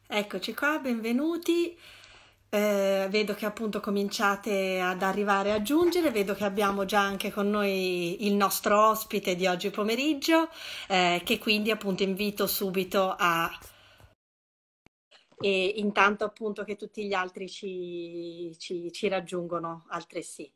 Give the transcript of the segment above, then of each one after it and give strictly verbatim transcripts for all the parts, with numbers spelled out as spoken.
Eccoci qua, benvenuti. Eh, vedo che appunto cominciate ad arrivare a giungere, vedo che abbiamo già anche con noi il nostro ospite di oggi pomeriggio, eh, che quindi appunto invito subito a... E intanto appunto che tutti gli altri ci, ci, ci raggiungono altresì.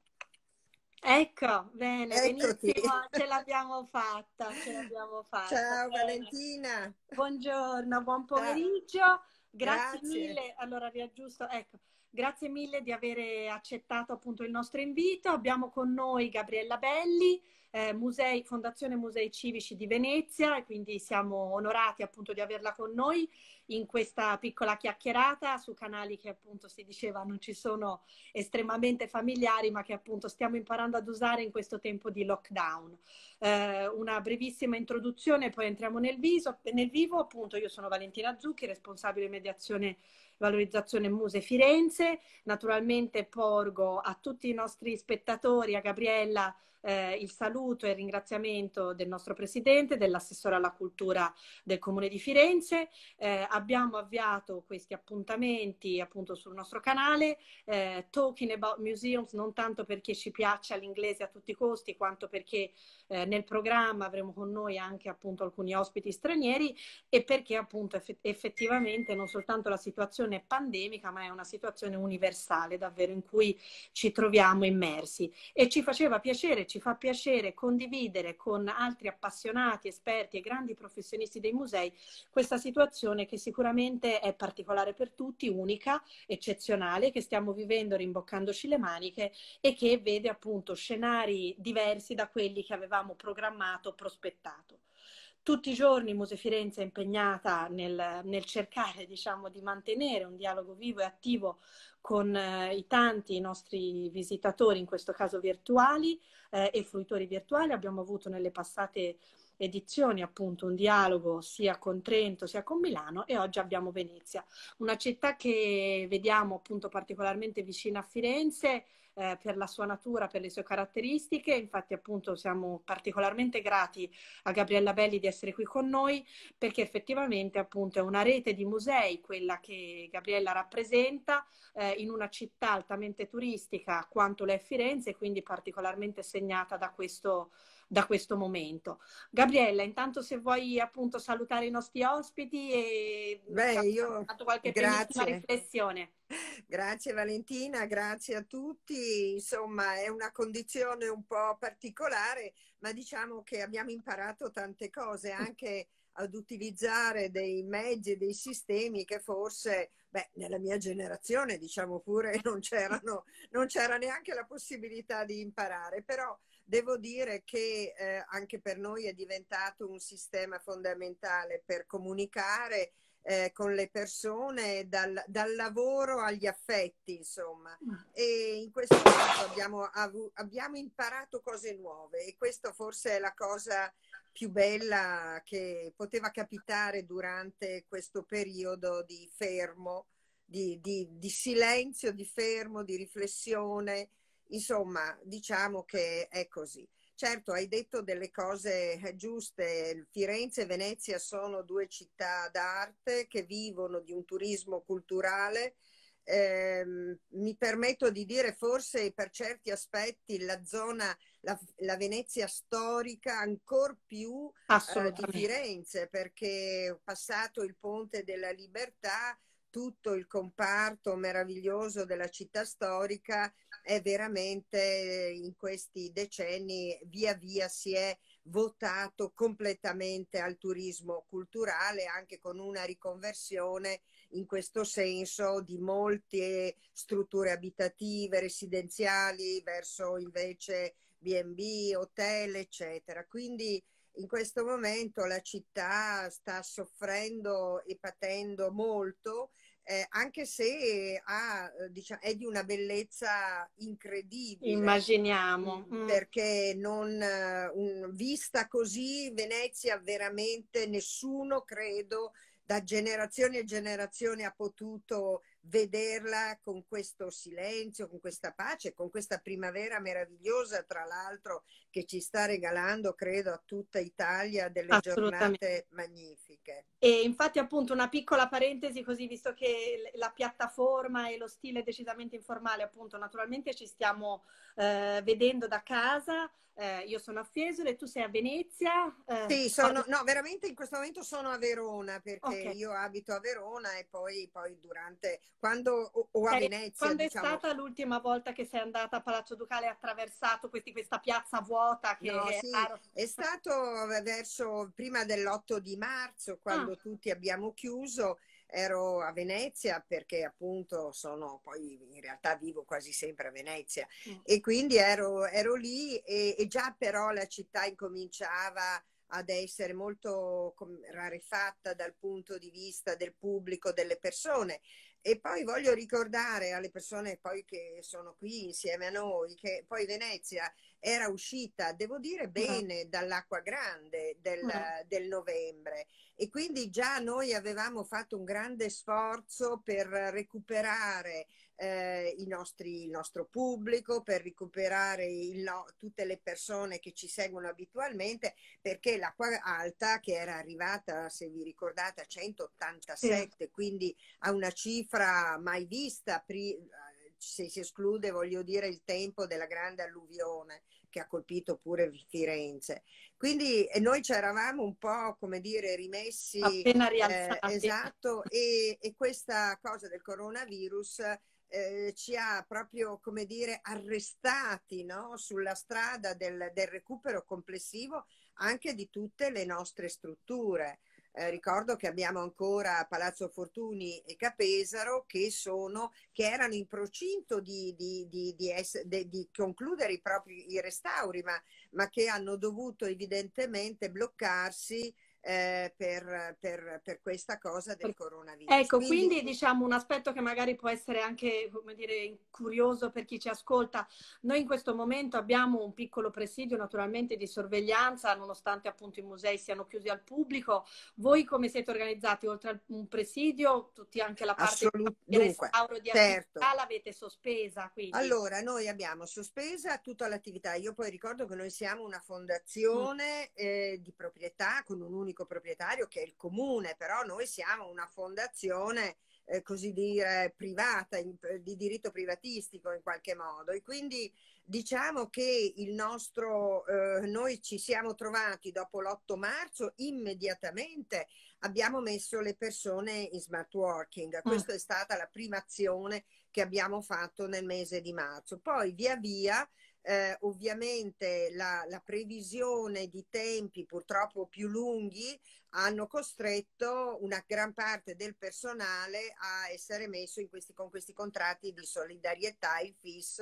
Ecco, bene, Eccoti. benissimo, ce l'abbiamo fatta, ce l'abbiamo fatta, Ciao bene. Valentina. Buongiorno, buon Ciao. pomeriggio, grazie Grazie. mille. Allora, riaggiusto, ecco, grazie mille di aver accettato appunto il nostro invito. Abbiamo con noi Gabriella Belli, eh, Musei, Fondazione Musei Civici di Venezia, e quindi siamo onorati appunto di averla con noi in questa piccola chiacchierata su canali che appunto si diceva non ci sono estremamente familiari, ma che appunto stiamo imparando ad usare in questo tempo di lockdown. Eh, una brevissima introduzione, poi entriamo nel, viso, nel vivo. Appunto, io sono Valentina Zucchi, responsabile mediazione e valorizzazione Muse Firenze. Naturalmente porgo a tutti i nostri spettatori, a Gabriella, eh, il saluto e il ringraziamento del nostro presidente, dell'assessore alla cultura del Comune di Firenze. Eh, abbiamo avviato questi appuntamenti appunto sul nostro canale, eh, Talking About Museums, non tanto perché ci piaccia l'inglese a tutti i costi, quanto perché eh, nel programma avremo con noi anche appunto alcuni ospiti stranieri, e perché appunto eff effettivamente non soltanto la situazione è pandemica, ma è una situazione universale davvero in cui ci troviamo immersi, e ci faceva piacere, ci fa piacere condividere con altri appassionati, esperti e grandi professionisti dei musei questa situazione che sicuramente è particolare per tutti, unica, eccezionale, che stiamo vivendo rimboccandoci le maniche e che vede appunto scenari diversi da quelli che avevamo programmato, prospettato. Tutti i giorni Muse Firenze è impegnata nel, nel cercare, diciamo, di mantenere un dialogo vivo e attivo con eh, i tanti nostri visitatori, in questo caso virtuali eh, e fruitori virtuali. Abbiamo avuto nelle passate edizioni appunto un dialogo sia con Trento sia con Milano, e oggi abbiamo Venezia, una città che vediamo appunto particolarmente vicina a Firenze, eh, per la sua natura, per le sue caratteristiche. Infatti appunto siamo particolarmente grati a Gabriella Belli di essere qui con noi, perché effettivamente appunto è una rete di musei quella che Gabriella rappresenta, eh, in una città altamente turistica quanto l'è Firenze, quindi particolarmente segnata da questo, da questo momento. Gabriella, intanto se vuoi appunto salutare i nostri ospiti e Beh, abbiamo io fatto qualche primissima grazie. riflessione. Grazie Valentina, grazie a tutti. Insomma, è una condizione un po' particolare, ma diciamo che abbiamo imparato tante cose, anche ad utilizzare dei mezzi e dei sistemi che forse, beh, nella mia generazione, diciamo pure, non c'erano, non c'era neanche la possibilità di imparare, però devo dire che eh, anche per noi è diventato un sistema fondamentale per comunicare eh, con le persone, dal, dal lavoro agli affetti, insomma. E in questo senso abbiamo, abbiamo imparato cose nuove, e questo forse è la cosa più bella che poteva capitare durante questo periodo di fermo, di, di, di silenzio, di fermo, di riflessione. Insomma, diciamo che è così. Certo, hai detto delle cose eh, giuste. Firenze e Venezia sono due città d'arte che vivono di un turismo culturale. Eh, mi permetto di dire forse per certi aspetti la zona, la, la Venezia storica ancor più eh, di Assolutamente. Firenze, perché passato il Ponte della Libertà, tutto il comparto meraviglioso della città storica è veramente in questi decenni via via si è votato completamente al turismo culturale, anche con una riconversione in questo senso di molte strutture abitative, residenziali, verso invece B and B, hotel, eccetera. Quindi in questo momento la città sta soffrendo e patendo molto, eh, anche se ha, eh, diciamo, è di una bellezza incredibile, Immaginiamo. mm, Mm. perché non, eh, un- vista così Venezia veramente nessuno, credo, da generazioni e generazioni ha potuto vederla con questo silenzio, con questa pace, con questa primavera meravigliosa, tra l'altro, che ci sta regalando, credo, a tutta Italia delle Assolutamente. giornate magnifiche. E infatti appunto una piccola parentesi così, visto che la piattaforma e lo stile è decisamente informale, appunto naturalmente ci stiamo eh, vedendo da casa, eh, io sono a Fiesole, tu sei a Venezia. Eh, Sì, sono, no, veramente in questo momento sono a Verona perché ok. io abito a Verona e poi, poi durante, quando, o, o a Sei, Venezia, quando è diciamo. stata l'ultima volta che sei andata a Palazzo Ducale e hai attraversato questi, questa piazza vuota che No, è sì, raro? è stato verso prima dell'otto di marzo, Ah, quando tutti abbiamo chiuso, ero a Venezia perché appunto sono, poi in realtà vivo quasi sempre a Venezia mm, e quindi ero, ero lì e, e già però la città incominciava ad essere molto com- rarefatta dal punto di vista del pubblico, delle persone. E poi voglio ricordare alle persone poi che sono qui insieme a noi che poi Venezia era uscita, devo dire, mm, bene dall'acqua grande del, mm. del novembre e quindi già noi avevamo fatto un grande sforzo per recuperare eh, i nostri, il nostro pubblico, per recuperare il, no, tutte le persone che ci seguono abitualmente, perché l'acqua alta che era arrivata, se vi ricordate, a Sì. centottantasette, quindi a una cifra mai vista, pri- se si esclude, voglio dire, il tempo della grande alluvione che ha colpito pure Firenze. Quindi e noi ci eravamo un po', come dire, rimessi, Appena eh, rialzati. esatto, e, e questa cosa del coronavirus eh, ci ha proprio, come dire, arrestati, no? Sulla strada del, del recupero complessivo anche di tutte le nostre strutture. Eh, ricordo che abbiamo ancora Palazzo Fortuni e Capesaro che, sono, che erano in procinto di, di, di, di, ess- de- di concludere i propri i restauri, ma, ma che hanno dovuto evidentemente bloccarsi eh, per, per, per questa cosa del coronavirus. Ecco, Quindi quindi diciamo un aspetto che magari può essere anche, come dire, curioso per chi ci ascolta. Noi in questo momento abbiamo un piccolo presidio naturalmente di sorveglianza, nonostante appunto i musei siano chiusi al pubblico. Voi come siete organizzati? Oltre a un presidio, tutti anche la parte assolut- di dunque, restauro di certo. attività l'avete sospesa, quindi. Allora, noi abbiamo sospesa tutta l'attività. Io poi ricordo che noi siamo una Mm, fondazione eh, di proprietà con un unico proprietario che è il comune, però noi siamo una fondazione eh, così dire privata, in- di diritto privatistico in qualche modo. E quindi diciamo che il nostro, eh, noi ci siamo trovati dopo l'otto marzo immediatamente. Abbiamo messo le persone in smart working. mm, Questa è stata la prima azione che abbiamo fatto nel mese di marzo. Poi via via, eh, ovviamente la, la previsione di tempi purtroppo più lunghi hanno costretto una gran parte del personale a essere messo in questi, con questi contratti di solidarietà, il F I S,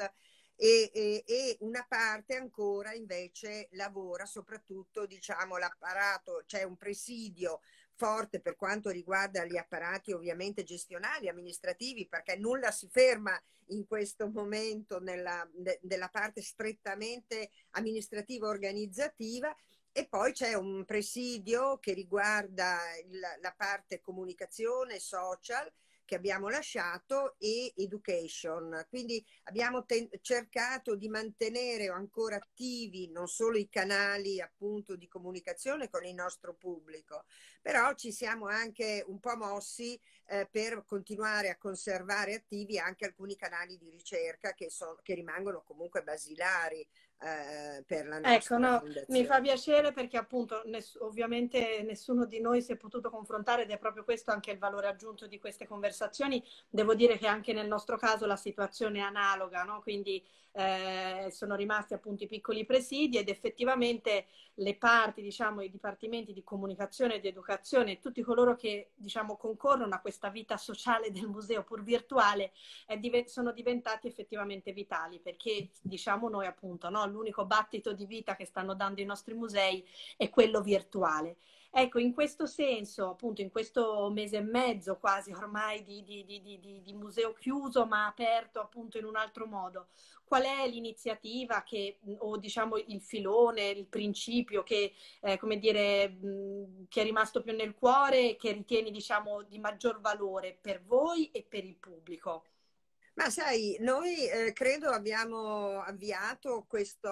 e, e, e una parte ancora invece lavora soprattutto, diciamo, l'apparato, c'è un presidio forte per quanto riguarda gli apparati ovviamente gestionali, amministrativi, perché nulla si ferma in questo momento nella, de, della parte strettamente amministrativa organizzativa. E poi c'è un presidio che riguarda il, la parte comunicazione, social, che abbiamo lasciato, e education. Quindi abbiamo cercato di mantenere ancora attivi non solo i canali appunto di comunicazione con il nostro pubblico, però ci siamo anche un po' mossi eh, per continuare a conservare attivi anche alcuni canali di ricerca che, son, che rimangono comunque basilari eh, per la ecco, nostra no, mi fa fondazione. piacere perché appunto ness- ovviamente nessuno di noi si è potuto confrontare ed è proprio questo anche il valore aggiunto di queste conversazioni. Devo dire che anche nel nostro caso la situazione è analoga, no? Quindi eh, sono rimasti appunto i piccoli presidi ed effettivamente le parti, diciamo, i dipartimenti di comunicazione e di educazione, tutti coloro che diciamo concorrono a questa vita sociale del museo pur virtuale div- sono diventati effettivamente vitali perché diciamo noi appunto no, l'unico battito di vita che stanno dando i nostri musei è quello virtuale. Ecco, in questo senso, appunto, in questo mese e mezzo quasi ormai di, di, di, di, di museo chiuso ma aperto appunto in un altro modo, qual è l'iniziativa che, o diciamo il filone, il principio che, eh, come dire, mh, che è rimasto più nel cuore e che ritieni, diciamo, di maggior valore per voi e per il pubblico? Ma sai, noi eh, credo abbiamo avviato questo,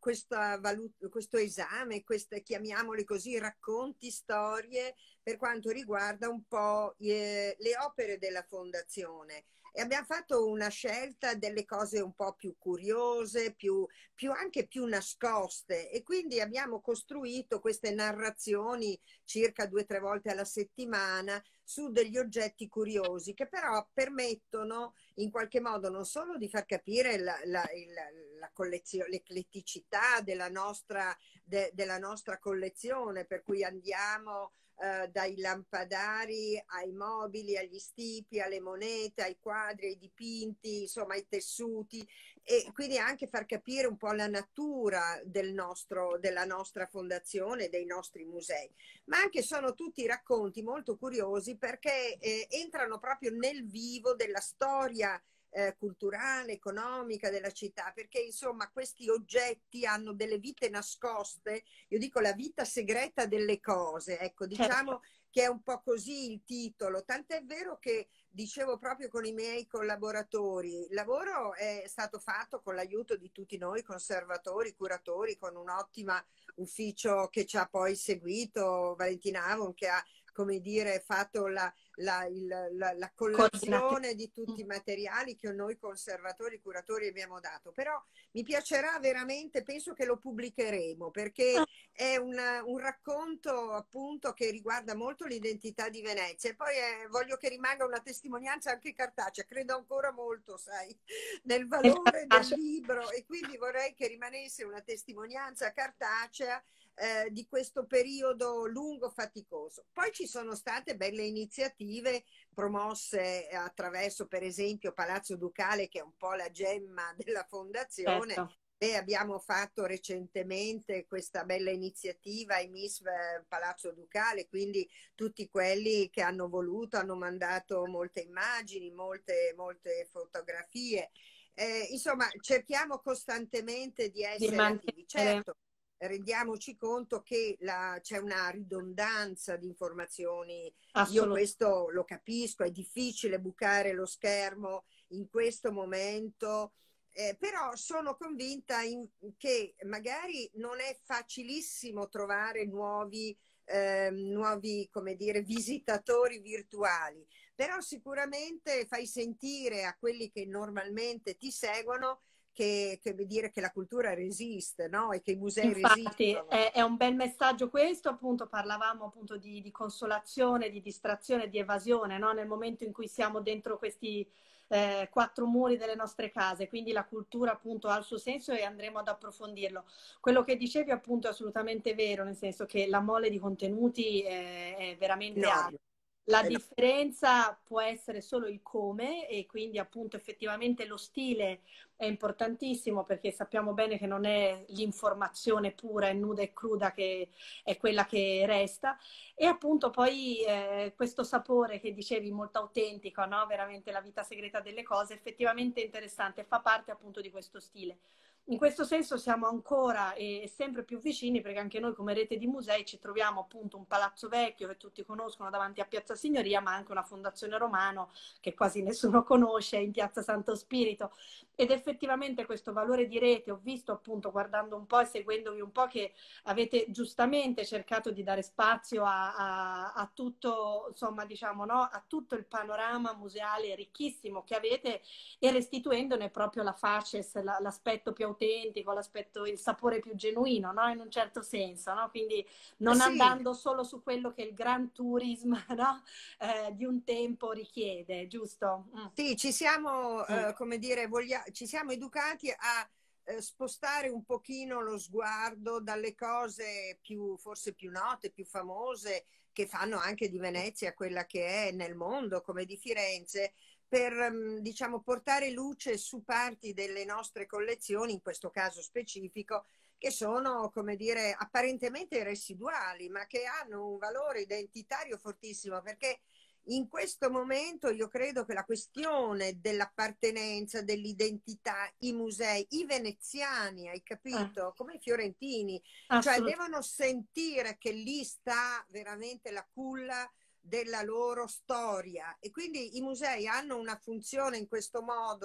questa valut- questo esame, queste, chiamiamole così, racconti, storie per quanto riguarda un po' eh, le opere della Fondazione. E abbiamo fatto una scelta delle cose un po' più curiose, più, più anche più nascoste, e quindi abbiamo costruito queste narrazioni circa due o tre volte alla settimana su degli oggetti curiosi che però permettono in qualche modo non solo di far capire la, la, il, la collezione, l'ecletticità della nostra, de, della nostra collezione, per cui andiamo eh, dai lampadari ai mobili, agli stipi, alle monete, ai quadri, ai dipinti, insomma ai tessuti, e quindi anche far capire un po' la natura del nostro, della nostra fondazione, dei nostri musei. Ma anche sono tutti racconti molto curiosi perché eh, entrano proprio nel vivo della storia eh, culturale, economica della città, perché insomma questi oggetti hanno delle vite nascoste, io dico la vita segreta delle cose, ecco, Certo. diciamo che è un po' così il titolo, tant'è vero che dicevo proprio con i miei collaboratori, il lavoro è stato fatto con l'aiuto di tutti noi conservatori, curatori, con un ottimo ufficio che ci ha poi seguito, Valentina Avon, che ha, come dire, fatto la, la, il, la, la collazione di tutti i materiali che noi conservatori, curatori abbiamo dato. Però mi piacerà veramente, penso che lo pubblicheremo, perché è una, un racconto appunto che riguarda molto l'identità di Venezia, e poi eh, voglio che rimanga una testimonianza anche cartacea, credo ancora molto, sai, nel valore del libro, e quindi vorrei che rimanesse una testimonianza cartacea eh, di questo periodo lungo, faticoso. Poi ci sono state belle iniziative promosse attraverso, per esempio, Palazzo Ducale, che è un po' la gemma della fondazione. Certo. E abbiamo fatto recentemente questa bella iniziativa i Miss Palazzo Ducale, quindi tutti quelli che hanno voluto hanno mandato molte immagini, molte, molte fotografie. Eh, insomma, cerchiamo costantemente di Di essere attivi. mantenere. Certo, rendiamoci conto che la, c'è una ridondanza di informazioni. Io Assolutamente. questo lo capisco, è difficile bucare lo schermo in questo momento. Eh, però sono convinta in, che magari non è facilissimo trovare nuovi, eh, nuovi, come dire, visitatori virtuali, però sicuramente fai sentire a quelli che normalmente ti seguono che, che vuol dire che la cultura resiste, no? E che i musei Infatti resistono. è, è un bel messaggio questo, appunto parlavamo appunto di, di consolazione, di distrazione, di evasione, no? Nel momento in cui siamo dentro questi eh, quattro muri delle nostre case, quindi la cultura appunto ha il suo senso e andremo ad approfondirlo. Quello che dicevi appunto è assolutamente vero, nel senso che la mole di contenuti è, è veramente alta. Enorme, La enorme. differenza può essere solo il come, e quindi appunto effettivamente lo stile è importantissimo, perché sappiamo bene che non è l'informazione pura e nuda e cruda che è quella che resta, e appunto poi eh, questo sapore che dicevi molto autentico, no? Veramente la vita segreta delle cose, effettivamente interessante, fa parte appunto di questo stile. In questo senso siamo ancora e sempre più vicini, perché anche noi come rete di musei ci troviamo appunto un palazzo vecchio che tutti conoscono davanti a Piazza Signoria, ma anche una fondazione romano che quasi nessuno conosce in Piazza Santo Spirito. Ed effettivamente questo valore di rete, ho visto appunto guardando un po' e seguendovi un po' che avete giustamente cercato di dare spazio a, a, a tutto, insomma, diciamo, no? A tutto il panorama museale ricchissimo che avete, e restituendone proprio la facies, la, l'aspetto più autentico, l'aspetto, il sapore più genuino, no? In un certo senso, no? Quindi non Sì, andando solo su quello che il gran tourism, no? Eh, di un tempo richiede, giusto? Mm. sì, ci siamo, Mm. eh, come dire, voglia- ci siamo educati a eh, spostare un pochino lo sguardo dalle cose più, forse più note, più famose, che fanno anche di Venezia quella che è nel mondo, come di Firenze, per, mm, diciamo, portare luce su parti delle nostre collezioni, in questo caso specifico, che sono, come dire, apparentemente residuali, ma che hanno un valore identitario fortissimo, perché in questo momento io credo che la questione dell'appartenenza, dell'identità, i musei, i veneziani, hai Eh, capito? Come i fiorentini, cioè assolutamente. devono sentire che lì sta veramente la culla della loro storia, e quindi i musei hanno una funzione in questo modo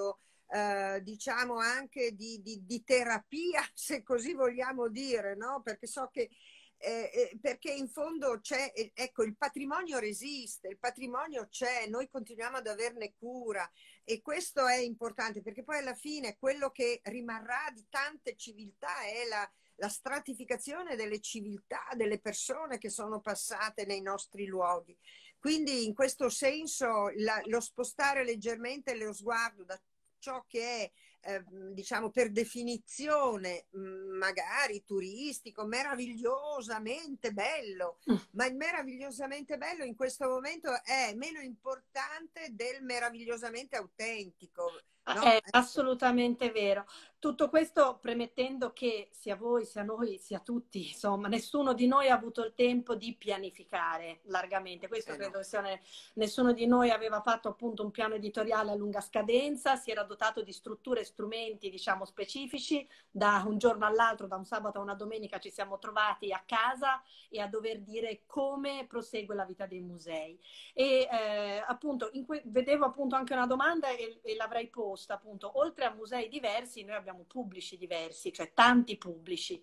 eh, diciamo anche di, di, di terapia, se così vogliamo dire, no? Perché so che eh, eh, perché in fondo c'è, eh, ecco, il patrimonio resiste, il patrimonio c'è, noi continuiamo ad averne cura e questo è importante perché poi alla fine quello che rimarrà di tante civiltà è la, la stratificazione delle civiltà, delle persone che sono passate nei nostri luoghi. Quindi in questo senso la, lo spostare leggermente lo sguardo da ciò che è eh, diciamo per definizione magari turistico, meravigliosamente bello, ma il meravigliosamente bello in questo momento è meno importante del meravigliosamente autentico. No? È assolutamente vero. Tutto questo premettendo che sia voi, sia noi, sia tutti, insomma, nessuno di noi ha avuto il tempo di pianificare largamente. Questo Eh credo no. che sia, nessuno di noi aveva fatto appunto un piano editoriale a lunga scadenza, si era dotato di strutture e strumenti, diciamo, specifici. Da un giorno all'altro, da un sabato a una domenica, ci siamo trovati a casa e a dover dire come prosegue la vita dei musei. E eh, appunto, in vedevo appunto anche una domanda e, e l'avrei posta, appunto, oltre a musei diversi, noi abbiamo pubblici diversi, cioè tanti pubblici.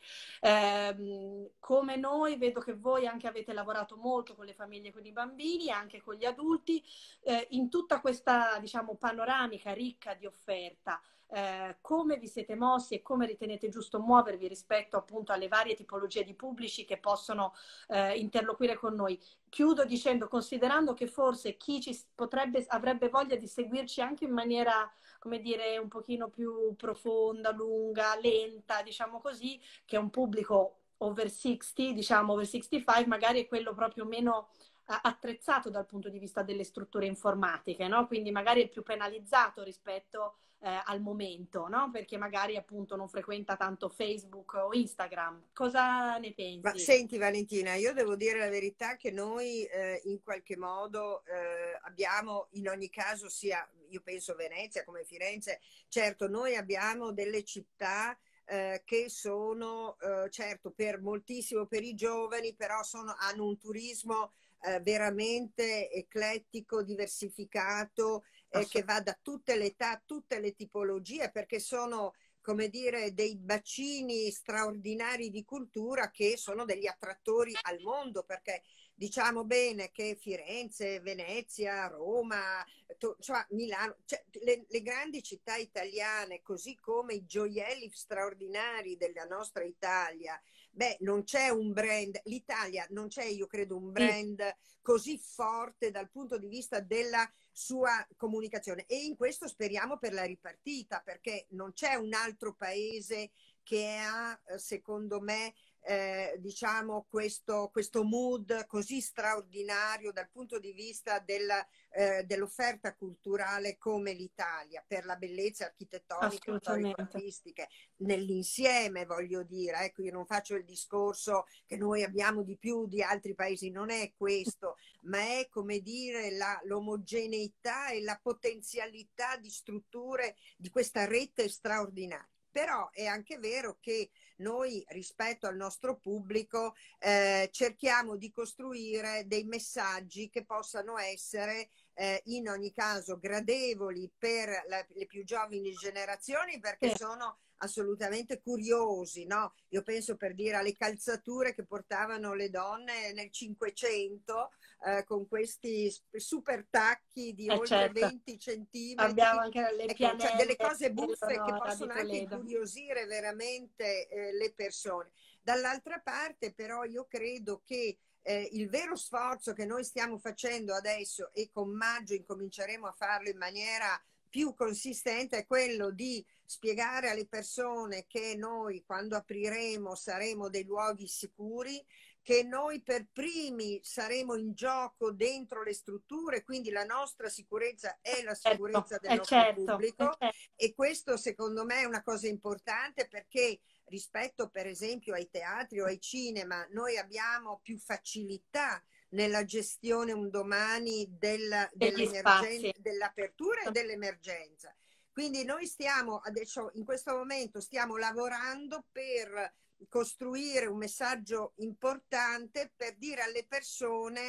Eh, come noi, vedo che voi anche avete lavorato molto con le famiglie, con i bambini, anche con gli adulti, eh, in tutta questa, diciamo, panoramica ricca di offerta. Eh, come vi siete mossi e come ritenete giusto muovervi rispetto appunto alle varie tipologie di pubblici che possono eh, interloquire con noi. Chiudo dicendo, considerando che forse chi ci potrebbe, avrebbe voglia di seguirci anche in maniera, come dire, un pochino più profonda, lunga, lenta, diciamo così, che è un pubblico over sessanta, diciamo over sessantacinque, magari è quello proprio meno attrezzato dal punto di vista delle strutture informatiche, no? Quindi magari è più penalizzato rispetto eh, al momento, no? Perché magari appunto non frequenta tanto Facebook o Instagram. Cosa ne pensi? Ma senti Valentina, io devo dire la verità che noi eh, in qualche modo eh, abbiamo in ogni caso sia, io penso Venezia come Firenze, certo noi abbiamo delle città eh, che sono eh, certo per moltissimo per i giovani, però sono, hanno un turismo eh, veramente eclettico, diversificato, eh, che va da tutte le età, tutte le tipologie, perché sono come dire, dei bacini straordinari di cultura che sono degli attrattori al mondo, perché diciamo bene che Firenze, Venezia, Roma, cioè Milano, cioè le, le grandi città italiane, così come i gioielli straordinari della nostra Italia, beh, non c'è un brand, l'Italia non c'è, io credo, un brand così forte dal punto di vista della sua comunicazione e in questo speriamo per la ripartita, perché non c'è un altro paese che ha, secondo me, eh, diciamo questo, questo mood così straordinario dal punto di vista della, eh, dell'offerta culturale come l'Italia, per la bellezza architettonica, storico-artistiche, nell'insieme voglio dire, ecco io non faccio il discorso che noi abbiamo di più di altri paesi, non è questo, ma è come dire la, l'omogeneità e la potenzialità di strutture di questa rete straordinaria. Però è anche vero che noi rispetto al nostro pubblico eh, cerchiamo di costruire dei messaggi che possano essere eh, in ogni caso gradevoli per la, le più giovani generazioni, perché sì, sono assolutamente curiosi, no? Io penso per dire alle calzature che portavano le donne nel Cinquecento eh, con questi super tacchi di eh oltre certo. venti centimetri. Abbiamo anche le ecco, pianelle, cioè delle cose buffe che no, possono anche incuriosire veramente eh, le persone. Dall'altra parte però io credo che eh, il vero sforzo che noi stiamo facendo adesso, e con maggio incominceremo a farlo in maniera più consistente, è quello di spiegare alle persone che noi quando apriremo saremo dei luoghi sicuri, che noi per primi saremo in gioco dentro le strutture, quindi la nostra sicurezza è la sicurezza del nostro certo, pubblico certo. E questo secondo me è una cosa importante, perché rispetto per esempio ai teatri o ai cinema noi abbiamo più facilità nella gestione un domani del, dell'emergenza, dell'apertura e dell'emergenza. Quindi noi stiamo adesso in questo momento stiamo lavorando per costruire un messaggio importante per dire alle persone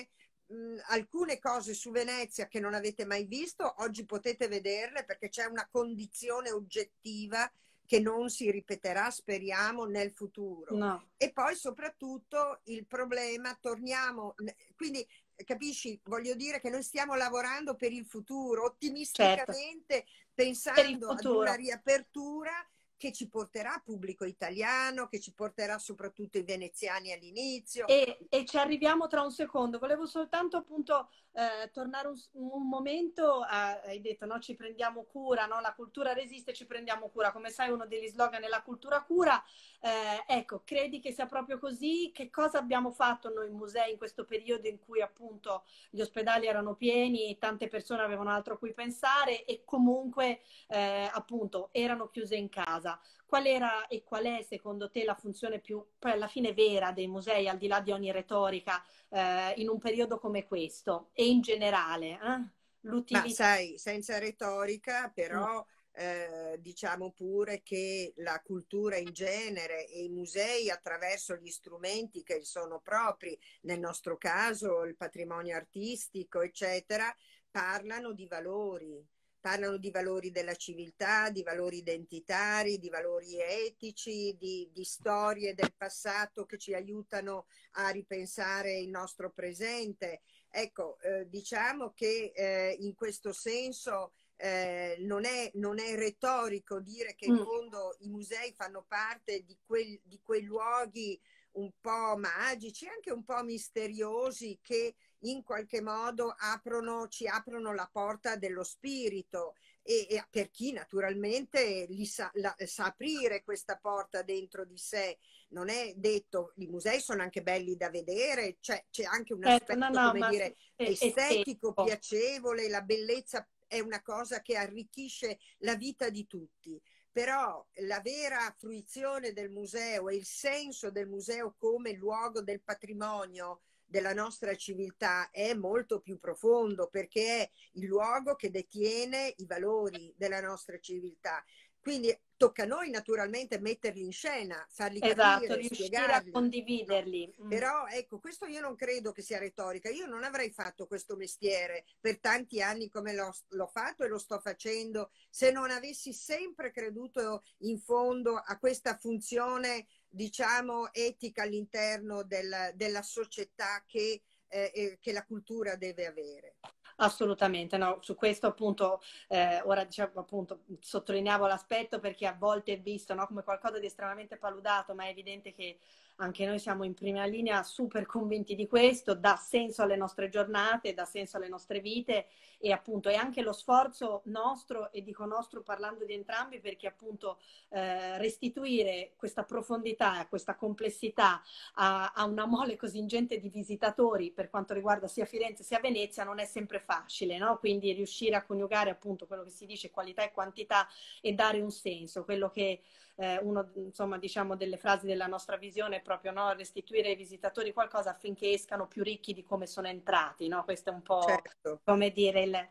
mh, alcune cose su Venezia che non avete mai visto, oggi potete vederle perché c'è una condizione oggettiva che non si ripeterà, speriamo, nel futuro. No. E poi soprattutto il problema, torniamo, quindi capisci, voglio dire che noi stiamo lavorando per il futuro, Certo, ottimisticamente, per il pensando ad una futuro. riapertura che ci porterà pubblico italiano, che ci porterà soprattutto i veneziani all'inizio. E, e ci arriviamo tra un secondo. Volevo soltanto appunto eh, tornare un, un momento. A, hai detto, no? Ci prendiamo cura, no? La cultura resiste, ci prendiamo cura. Come sai, uno degli slogan è la cultura cura. Eh, ecco, credi che sia proprio così? Che cosa abbiamo fatto noi musei in questo periodo in cui appunto gli ospedali erano pieni, tante persone avevano altro a cui pensare e comunque eh, appunto erano chiuse in casa? Qual era e qual è secondo te la funzione più, poi alla fine vera dei musei, al di là di ogni retorica, eh, in un periodo come questo e in generale? Eh? Ma L'utilità. sai, senza retorica, però eh, diciamo pure che la cultura in genere e i musei attraverso gli strumenti che sono propri, nel nostro caso il patrimonio artistico, eccetera, parlano di valori, parlano di valori della civiltà, di valori identitari, di valori etici, di, di storie del passato che ci aiutano a ripensare il nostro presente. Ecco, eh, diciamo che eh, in questo senso eh, non è, non è retorico dire che in Mm, fondo i musei fanno parte di, quel, di quei luoghi un po' magici, anche un po' misteriosi, che in qualche modo aprono, ci aprono la porta dello spirito. E, e per chi naturalmente li sa, la, sa aprire questa porta dentro di sé. Non è detto, i musei sono anche belli da vedere, c'è, c'è anche un certo, no, aspetto, no, come ma dire, è estetico, estetico. piacevole, la bellezza è una cosa che arricchisce la vita di tutti. Però la vera fruizione del museo e il senso del museo come luogo del patrimonio della nostra civiltà è molto più profondo, perché è il luogo che detiene i valori della nostra civiltà. Quindi tocca a noi naturalmente metterli in scena, farli Esatto, capire, riuscire a spiegarli. No? condividerli. Mm. Però ecco, questo io non credo che sia retorica. Io non avrei fatto questo mestiere per tanti anni come l'ho, l'ho fatto e lo sto facendo se non avessi sempre creduto in fondo a questa funzione, diciamo, etica all'interno del, della società che, eh, che la cultura deve avere. Assolutamente, no, su questo appunto, eh, ora diciamo appunto, sottolineavo l'aspetto perché a volte è visto, no, come qualcosa di estremamente paludato, ma è evidente che anche noi siamo in prima linea super convinti di questo, dà senso alle nostre giornate, dà senso alle nostre vite e appunto è anche lo sforzo nostro, e dico nostro parlando di entrambi, perché appunto eh, restituire questa profondità, questa complessità a, a una mole così ingente di visitatori per quanto riguarda sia Firenze sia Venezia non è sempre facile, no? Quindi riuscire a coniugare appunto quello che si dice qualità e quantità e dare un senso, quello che eh, uno insomma diciamo delle frasi della nostra visione è proprio, no? Restituire ai visitatori qualcosa affinché escano più ricchi di come sono entrati, no? Questo è un po' Certo. come dire il,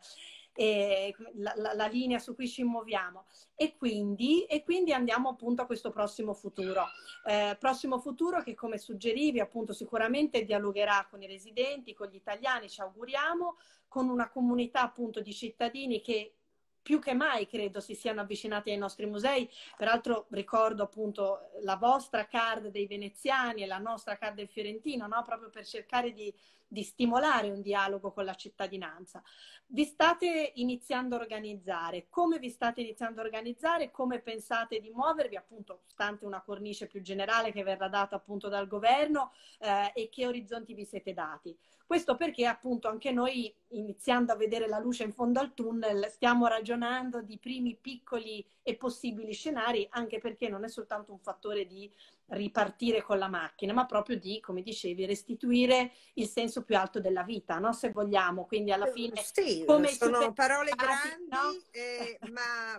eh, la, la, la linea su cui ci muoviamo. E quindi, e quindi andiamo appunto a questo prossimo futuro. Eh, prossimo futuro che, come suggerivi, appunto sicuramente dialogherà con i residenti, con gli italiani, ci auguriamo, con una comunità appunto di cittadini che più che mai credo si siano avvicinati ai nostri musei. Peraltro ricordo appunto la vostra card dei veneziani e la nostra card del fiorentino, no? Proprio per cercare di, di stimolare un dialogo con la cittadinanza. Vi state iniziando a organizzare? Come vi state iniziando a organizzare? Come pensate di muovervi? Appunto, stante una cornice più generale che verrà data appunto dal governo, eh, e che orizzonti vi siete dati? Questo perché appunto anche noi, iniziando a vedere la luce in fondo al tunnel, stiamo ragionando di primi piccoli e possibili scenari, anche perché non è soltanto un fattore di ripartire con la macchina, ma proprio di, come dicevi, restituire il senso più alto della vita, no? Se vogliamo. Quindi alla fine, Sì, come i sono parole supermercati, no? grandi, eh, ma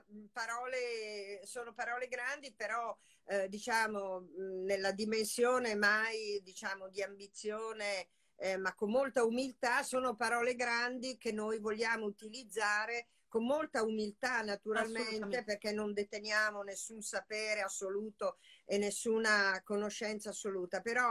parole, sono parole grandi, però eh, diciamo nella dimensione mai diciamo di ambizione, eh, ma con molta umiltà, sono parole grandi che noi vogliamo utilizzare con molta umiltà naturalmente, Assolutamente. perché non deteniamo nessun sapere assoluto e nessuna conoscenza assoluta, però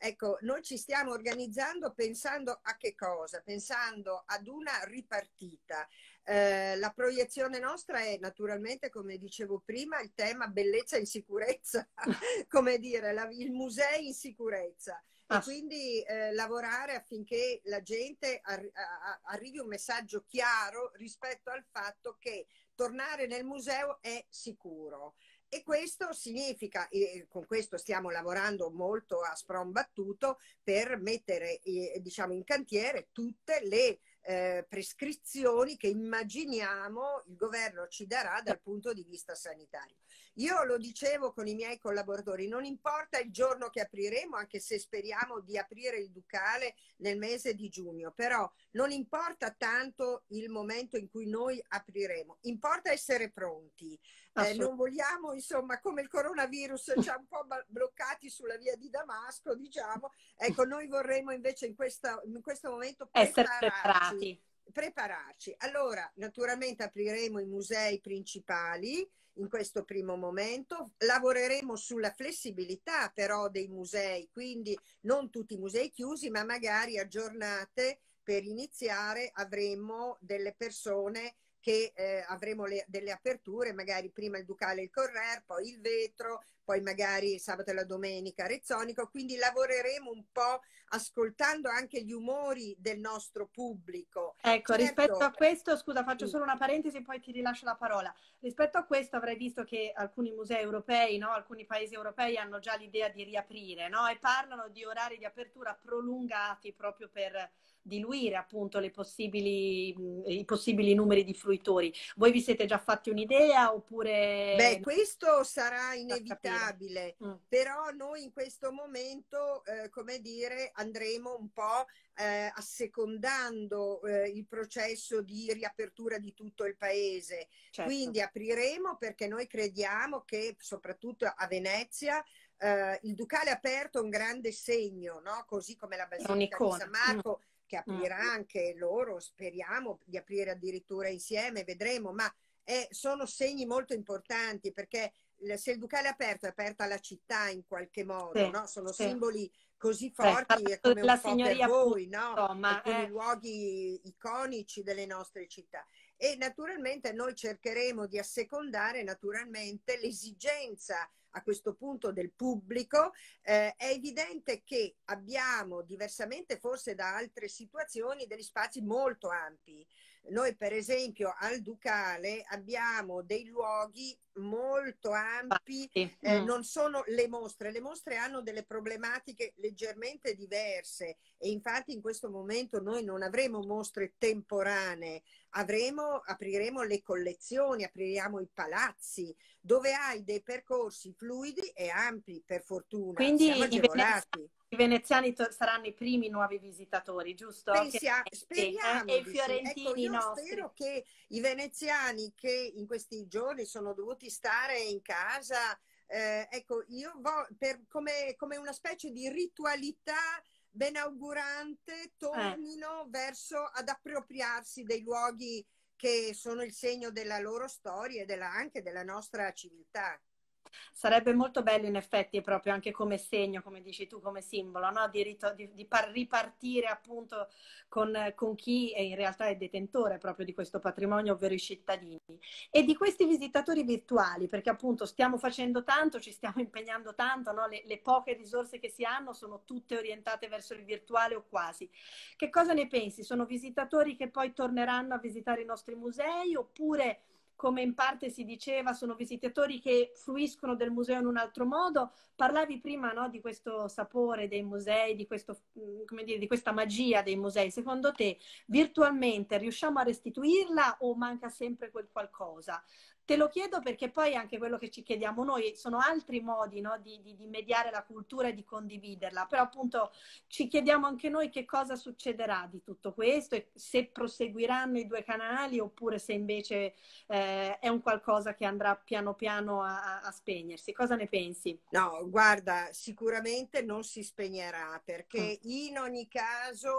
Ecco, noi ci stiamo organizzando pensando a che cosa? Pensando ad una ripartita. Eh, la proiezione nostra è naturalmente, come dicevo prima, il tema bellezza in sicurezza, come dire, la, il museo in sicurezza. E quindi eh, lavorare affinché la gente arri a, arrivi un messaggio chiaro rispetto al fatto che tornare nel museo è sicuro. E questo significa, e con questo stiamo lavorando molto a spron battuto, per mettere eh, diciamo in cantiere tutte le eh, prescrizioni che immaginiamo il governo ci darà dal punto di vista sanitario. Io lo dicevo con i miei collaboratori, non importa il giorno che apriremo, anche se speriamo di aprire il Ducale nel mese di giugno, però non importa tanto il momento in cui noi apriremo, importa essere pronti. Eh, non vogliamo, insomma, come il coronavirus ci ha un po' bloccati sulla via di Damasco, diciamo, ecco, noi vorremmo invece in, questa, in questo momento prepararci. preparati. prepararci. Allora, naturalmente apriremo i musei principali in questo primo momento, lavoreremo sulla flessibilità però dei musei, quindi non tutti i musei chiusi, ma magari a giornate per iniziare avremo delle persone che eh, avremo le, delle aperture, magari prima il Ducale e il Correr, poi il Vetro, poi magari il sabato e la domenica Rezzonico, quindi lavoreremo un po' ascoltando anche gli umori del nostro pubblico. Ecco, certo. Rispetto a questo, scusa, faccio solo una parentesi, poi ti rilascio la parola. Rispetto a questo avrei visto che alcuni musei europei, no? Alcuni paesi europei hanno già l'idea di riaprire, no? E parlano di orari di apertura prolungati proprio per diluire appunto le possibili, i possibili numeri di fruitori. Voi vi siete già fatti un'idea oppure... Beh, questo sarà inevitabile, mm. però noi in questo momento, eh, come dire, andremo un po' eh, assecondando eh, il processo di riapertura di tutto il paese. Certo. Quindi apriremo perché noi crediamo che soprattutto a Venezia eh, il Ducale aperto è un grande segno, no? Così come la Basilica di San Marco, mm. che aprirà mm. anche loro, speriamo di aprire addirittura insieme, vedremo, ma eh, sono segni molto importanti perché se il Ducale è aperto è aperta la città in qualche modo, sì, no? Sono sì. simboli così forti eh, come un po' per voi, no? Ma alcuni eh... luoghi iconici delle nostre città. E naturalmente noi cercheremo di assecondare naturalmente l'esigenza a questo punto del pubblico. Eh, è evidente che abbiamo, diversamente forse da altre situazioni, degli spazi molto ampi. Noi per esempio al Ducale abbiamo dei luoghi molto ampi, eh, mm. non sono le mostre, le mostre hanno delle problematiche leggermente diverse e infatti in questo momento noi non avremo mostre temporanee, avremo, apriremo le collezioni, apriremo i palazzi dove hai dei percorsi fluidi e ampi, per fortuna. Quindi siamo agevolati. I veneziani saranno i primi nuovi visitatori, giusto? Pensia, che, speriamo eh, e i fiorentini ecco, io nostri. spero che i veneziani che in questi giorni sono dovuti stare in casa, eh, ecco, io vo, per, come, come una specie di ritualità benaugurante tornino eh. verso ad appropriarsi dei luoghi che sono il segno della loro storia e della, anche della nostra civiltà. Sarebbe molto bello in effetti proprio anche come segno, come dici tu, come simbolo, no? di, di, di ripartire appunto con, con chi è in realtà è detentore proprio di questo patrimonio, ovvero i cittadini. E di questi visitatori virtuali, perché appunto stiamo facendo tanto, ci stiamo impegnando tanto, no? le, le poche risorse che si hanno sono tutte orientate verso il virtuale o quasi. Che cosa ne pensi? Sono visitatori che poi torneranno a visitare i nostri musei oppure... come in parte si diceva, sono visitatori che fruiscono del museo in un altro modo? Parlavi prima, no, di questo sapore dei musei, di, questo, come dire, di questa magia dei musei. Secondo te, virtualmente riusciamo a restituirla o manca sempre quel qualcosa? Te lo chiedo perché poi anche quello che ci chiediamo noi sono altri modi, no, di, di, di mediare la cultura e di condividerla, però appunto ci chiediamo anche noi che cosa succederà di tutto questo e se proseguiranno i due canali oppure se invece eh, è un qualcosa che andrà piano piano a, a spegnersi. Cosa ne pensi? No, guarda, sicuramente non si spegnerà perché in ogni caso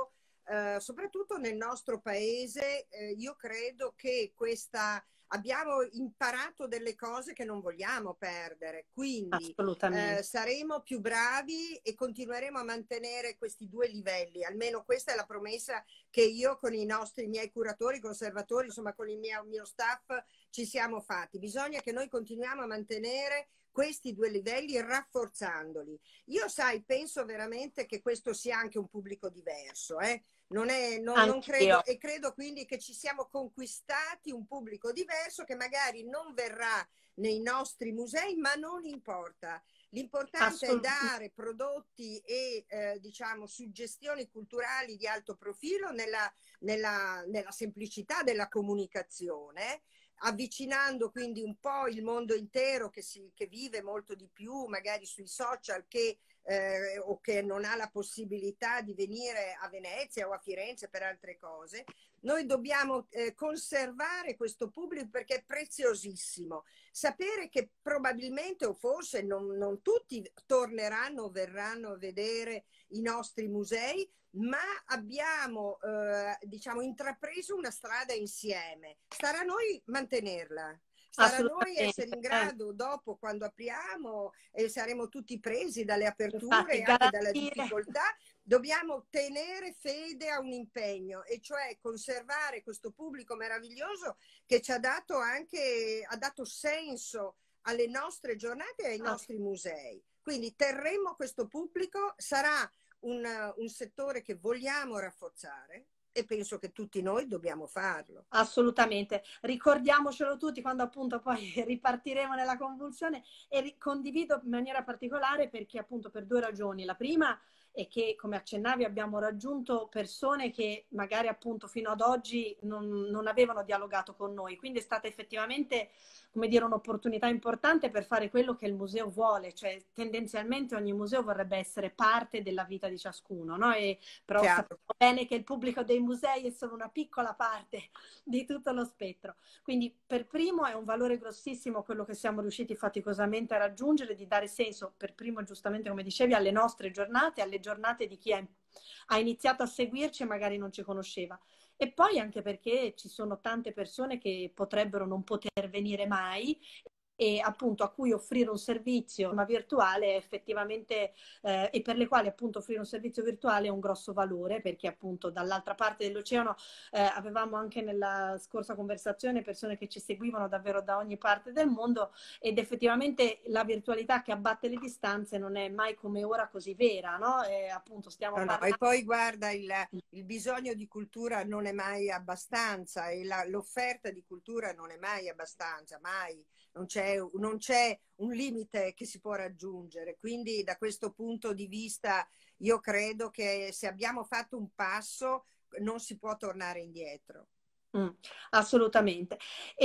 eh, soprattutto nel nostro paese, eh, io credo che questa abbiamo imparato delle cose che non vogliamo perdere, quindi eh, Assolutamente. saremo più bravi e continueremo a mantenere questi due livelli. Almeno questa è la promessa che io con i nostri i miei curatori, conservatori, insomma con il mio, mio staff ci siamo fatti. Bisogna che noi continuiamo a mantenere questi due livelli rafforzandoli. Io, sai, penso veramente che questo sia anche un pubblico diverso, eh? Non è, non, non Anch'io. credo, e credo quindi che ci siamo conquistati un pubblico diverso che magari non verrà nei nostri musei, ma non importa. L'importante è Assolutamente. dare prodotti e eh, diciamo suggestioni culturali di alto profilo nella, nella, nella semplicità della comunicazione, avvicinando quindi un po' il mondo intero che, si, che vive molto di più magari sui social che Eh, o che non ha la possibilità di venire a Venezia o a Firenze per altre cose. Noi dobbiamo eh, conservare questo pubblico perché è preziosissimo. Sapere che probabilmente o forse non, non tutti torneranno o verranno a vedere i nostri musei, ma abbiamo eh, diciamo intrapreso una strada insieme. Starà a noi mantenerla. Starà a noi essere Assolutamente. in Eh, grado dopo, quando apriamo, e saremo tutti presi dalle aperture infatti, e anche dalla garantire. difficoltà, dobbiamo tenere fede a un impegno, e cioè conservare questo pubblico meraviglioso che ci ha dato anche, ha dato senso alle nostre giornate e ai Ass- nostri musei. Quindi terremo questo pubblico, sarà un, un settore che vogliamo rafforzare e penso che tutti noi dobbiamo farlo. Assolutamente, ricordiamocelo tutti quando appunto poi ripartiremo nella convulsione e ri- condivido in maniera particolare perché appunto per due ragioni. La prima è che, come accennavi, abbiamo raggiunto persone che magari appunto fino ad oggi non, non avevano dialogato con noi, quindi è stata effettivamente, come dire, un'opportunità importante per fare quello che il museo vuole, cioè tendenzialmente ogni museo vorrebbe essere parte della vita di ciascuno, no? E, però Chiaro. sappiamo bene che il pubblico dei musei è solo una piccola parte di tutto lo spettro. Quindi per primo è un valore grossissimo quello che siamo riusciti faticosamente a raggiungere, di dare senso per primo, giustamente come dicevi, alle nostre giornate, alle giornate di chi ha, ha iniziato a seguirci e magari non ci conosceva. E poi anche perché ci sono tante persone che potrebbero non poter venire mai e appunto a cui offrire un servizio ma virtuale effettivamente eh, e per le quali appunto offrire un servizio virtuale è un grosso valore perché appunto dall'altra parte dell'oceano eh, avevamo anche nella scorsa conversazione persone che ci seguivano davvero da ogni parte del mondo ed effettivamente la virtualità che abbatte le distanze non è mai come ora così vera, no? E appunto stiamo No, no, e parlando. poi guarda, il, il bisogno di cultura non è mai abbastanza e la- l'offerta di cultura non è mai abbastanza, mai. Non c'è, non c'è un limite che si può raggiungere. Quindi da questo punto di vista io credo che se abbiamo fatto un passo non si può tornare indietro. Mm, assolutamente.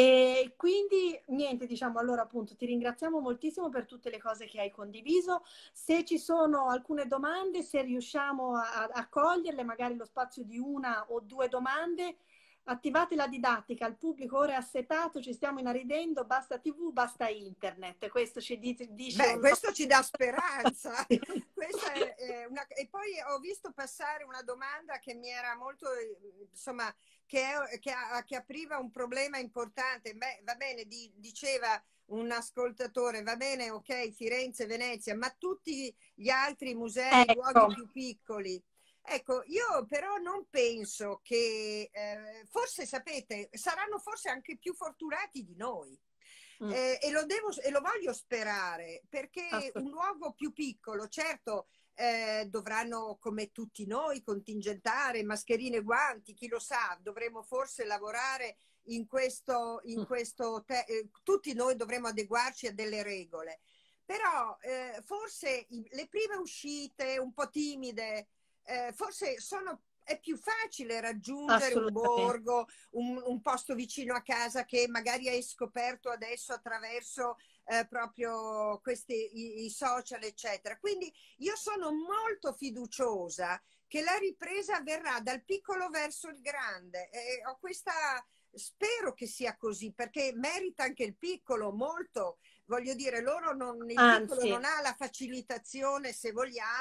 E quindi niente, diciamo, allora appunto ti ringraziamo moltissimo per tutte le cose che hai condiviso. Se ci sono alcune domande, se riusciamo a, a coglierle, magari lo spazio di una o due domande, attivate la didattica, il pubblico ora è assetato, ci stiamo inaridendo, basta T V, basta internet. Questo ci dice, dice Beh, un... questo ci dà speranza. Questa è, è una... E poi ho visto passare una domanda che mi era molto, eh, insomma, che, è- che, a- che apriva un problema importante. Beh, va bene, di- diceva un ascoltatore, va bene, ok, Firenze, Venezia, ma tutti gli altri musei, Ecco, luoghi più piccoli. Ecco, io però non penso che, eh, forse sapete, saranno forse anche più fortunati di noi. mm, Eh, e lo devo, e lo voglio sperare perché un assolutamente. luogo più piccolo, certo, eh, dovranno come tutti noi contingentare mascherine e guanti, chi lo sa, dovremo forse lavorare in questo, in questo te- eh, tutti noi dovremo adeguarci a delle regole. Però eh, forse i- le prime uscite un po' timide, eh, forse sono, è più facile raggiungere un Assolutamente. borgo, un, un posto vicino a casa che magari hai scoperto adesso attraverso eh, proprio questi i, i social, eccetera. Quindi io sono molto fiduciosa che la ripresa avverrà dal piccolo verso il grande. E ho questa, spero che sia così, perché merita anche il piccolo molto. Voglio dire, loro non, il piccolo Anzi, non ha la facilitazione, se vogliamo,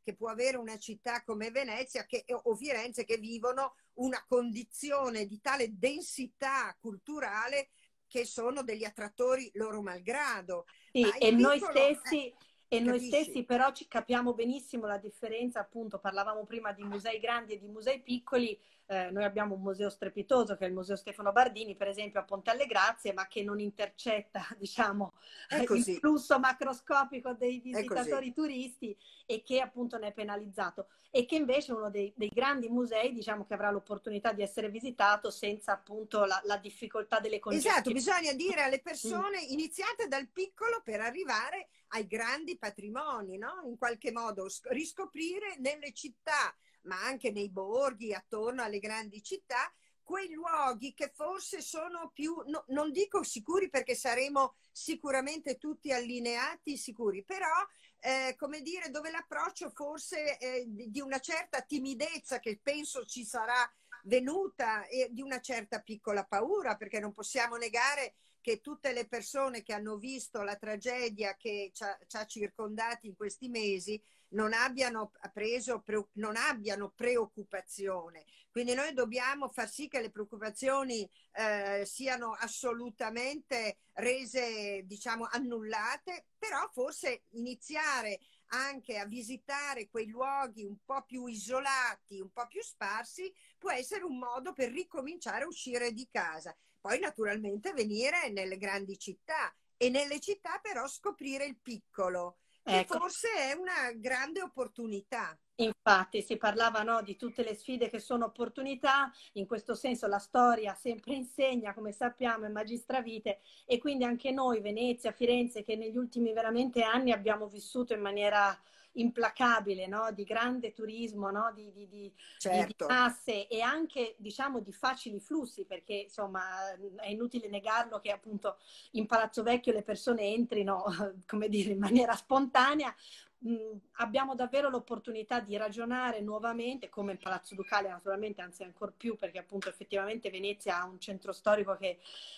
che può avere una città come Venezia che, o Firenze, che vivono una condizione di tale densità culturale che sono degli attrattori loro malgrado. Sì, Ma e il noi piccolo, stessi, eh, e noi capisci? stessi però ci capiamo benissimo la differenza, appunto, parlavamo prima di musei grandi e di musei piccoli. Eh, noi abbiamo un museo strepitoso che è il Museo Stefano Bardini, per esempio a Ponte alle Grazie, ma che non intercetta, diciamo, È il così, flusso macroscopico dei è così. visitatori turisti e che appunto ne è penalizzato. E che invece è uno dei, dei grandi musei, diciamo, che avrà l'opportunità di essere visitato senza appunto la, la difficoltà delle Esatto, congestioni. bisogna dire alle Mm. persone iniziate dal piccolo per arrivare ai grandi patrimoni, no? In qualche modo riscoprire nelle città, ma anche nei borghi, attorno alle grandi città, quei luoghi che forse sono più, no, non dico sicuri perché saremo sicuramente tutti allineati, sicuri, però eh, come dire, dove l'approccio forse eh, di di una certa timidezza che penso ci sarà venuta, e di una certa piccola paura, perché non possiamo negare che tutte le persone che hanno visto la tragedia che ci ha, ci ha circondati in questi mesi non abbiano preso, non abbiano preoccupazione. Quindi noi dobbiamo far sì che le preoccupazioni eh, siano assolutamente rese, diciamo, annullate, però forse iniziare anche a visitare quei luoghi un po' più isolati, un po' più sparsi, può essere un modo per ricominciare a uscire di casa. Poi naturalmente venire nelle grandi città e nelle città però scoprire il piccolo, che Ecco. forse è una grande opportunità. Infatti si parlava, no, di tutte le sfide che sono opportunità, in questo senso la storia sempre insegna, come sappiamo, è magistra vitae, e quindi anche noi, Venezia, Firenze, che negli ultimi veramente anni abbiamo vissuto in maniera implacabile, no? Di grande turismo, no? di, di, di, di, di Certo. masse e anche, diciamo, di facili flussi, perché insomma è inutile negarlo che appunto in Palazzo Vecchio le persone entrino, come dire, in maniera spontanea. Mh, abbiamo davvero l'opportunità di ragionare nuovamente, come il Palazzo Ducale naturalmente, anzi ancora più, perché appunto effettivamente Venezia ha un centro storico che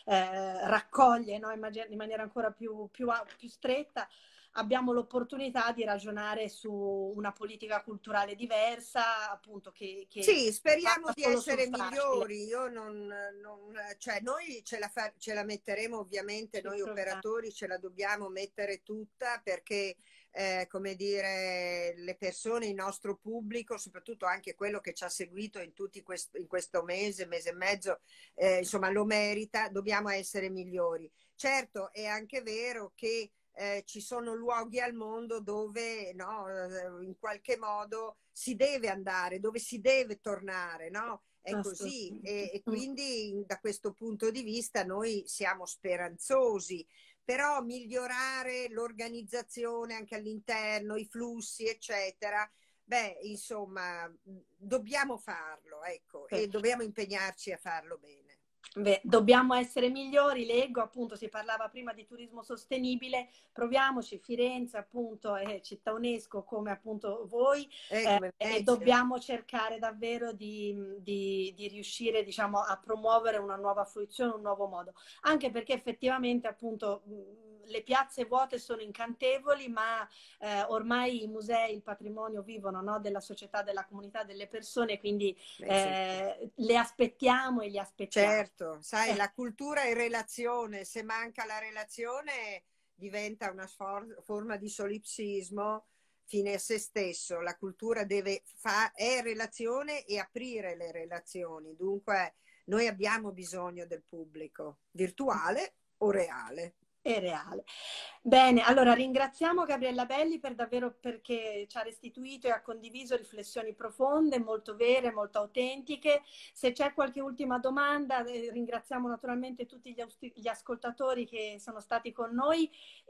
eh, raccoglie, no, in, man- in maniera ancora più, più, più stretta. Abbiamo l'opportunità di ragionare su una politica culturale diversa, appunto che, che Sì, speriamo basa di solo sul essere facile. migliori. Io non, non- cioè noi ce la, fa- ce la metteremo ovviamente, Ci noi proviamo. operatori ce la dobbiamo mettere tutta perché, eh, come dire, le persone, il nostro pubblico, soprattutto anche quello che ci ha seguito in tutti quest- in questo mese, mese e mezzo, eh, insomma, lo merita, dobbiamo essere migliori. Certo, è anche vero che eh, ci sono luoghi al mondo dove, no, eh, in qualche modo si deve andare, dove si deve tornare, no? È così e, Assolutamente. e Mm. quindi da questo punto di vista noi siamo speranzosi, però migliorare l'organizzazione anche all'interno, i flussi, eccetera. Beh, insomma, dobbiamo farlo, ecco, Sì. e dobbiamo impegnarci a farlo bene. Beh, dobbiamo essere migliori, leggo appunto, si parlava prima di turismo sostenibile, proviamoci, Firenze appunto è città UNESCO come appunto voi, Eh, eh, come e Venezia. dobbiamo cercare davvero di, di, di riuscire, diciamo, a promuovere una nuova fruizione, un nuovo modo, anche perché effettivamente appunto mh, le piazze vuote sono incantevoli, ma eh, ormai i musei, il patrimonio vivono, no, della società, della comunità, delle persone, quindi Eh, sì. eh, le aspettiamo e li aspettiamo. Certo, sai, Eh, la cultura è relazione, se manca la relazione diventa una sfor- forma di solipsismo fine a se stesso. La cultura deve fa- è relazione e aprire le relazioni. Dunque, noi abbiamo bisogno del pubblico, virtuale o reale. è reale. Bene, allora ringraziamo Gabriella Belli per davvero perché ci ha restituito e ha condiviso riflessioni profonde, molto vere, molto autentiche. Se c'è qualche ultima domanda, eh, ringraziamo naturalmente tutti gli, gli ascoltatori che sono stati con noi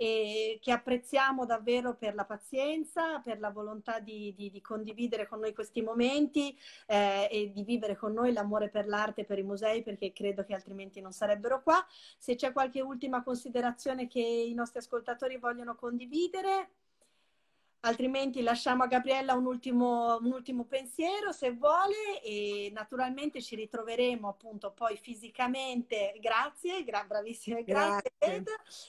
e che apprezziamo davvero per la pazienza, per la volontà di, di, di condividere con noi questi momenti eh, e di vivere con noi l'amore per l'arte e per i musei, perché credo che altrimenti non sarebbero qua. Se c'è qualche ultima considerazione che i nostri ascoltatori vogliono condividere. altrimenti lasciamo a Gabriella un ultimo, un ultimo pensiero se vuole, e naturalmente ci ritroveremo appunto poi fisicamente. Grazie, gra bravissime, grazie. Grazie.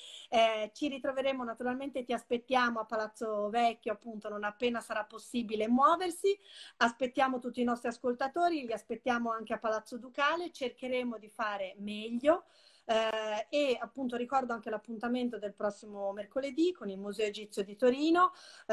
Eh, ci ritroveremo naturalmente, ti aspettiamo a Palazzo Vecchio appunto non appena sarà possibile muoversi, aspettiamo tutti i nostri ascoltatori, li aspettiamo anche a Palazzo Ducale, cercheremo di fare meglio. Eh, e appunto ricordo anche l'appuntamento del prossimo mercoledì con il Museo Egizio di Torino,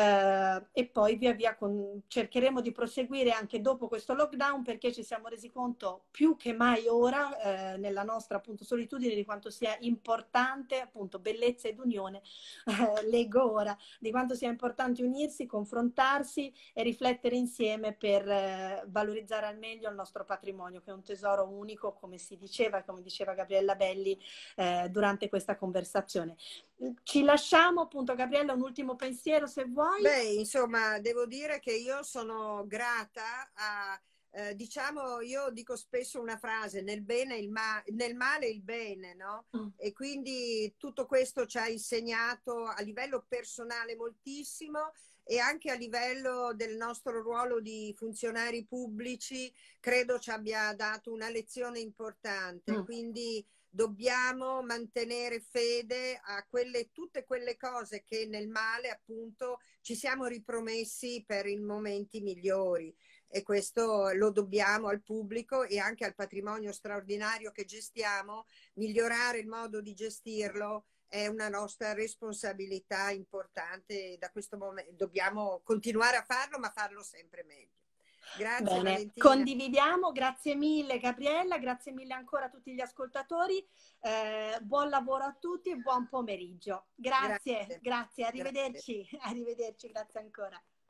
eh, e poi via via con, cercheremo di proseguire anche dopo questo lockdown, perché ci siamo resi conto più che mai ora, eh, nella nostra appunto solitudine, di quanto sia importante appunto bellezza ed unione, eh, leggo ora, di quanto sia importante unirsi, confrontarsi e riflettere insieme per eh, valorizzare al meglio il nostro patrimonio, che è un tesoro unico, come si diceva, come diceva Gabriella Belli Eh, durante questa conversazione. Ci lasciamo appunto, Gabriella, un ultimo pensiero se vuoi. Beh, insomma, devo dire che io sono grata a, eh, diciamo, io dico spesso una frase, nel bene il ma- nel male il bene, no? Mm. E quindi tutto questo ci ha insegnato a livello personale moltissimo, e anche a livello del nostro ruolo di funzionari pubblici, credo ci abbia dato una lezione importante. Mm. Quindi dobbiamo mantenere fede a quelle, tutte quelle cose che nel male appunto ci siamo ripromessi per i momenti migliori, e questo lo dobbiamo al pubblico e anche al patrimonio straordinario che gestiamo. Migliorare il modo di gestirlo è una nostra responsabilità importante, da questo momento dobbiamo continuare a farlo, ma farlo sempre meglio. Grazie Bene, Valentina. condividiamo, grazie mille Gabriella, grazie mille ancora a tutti gli ascoltatori, eh, buon lavoro a tutti e buon pomeriggio. Grazie, Grazie. grazie, Grazie. arrivederci, arrivederci, grazie ancora.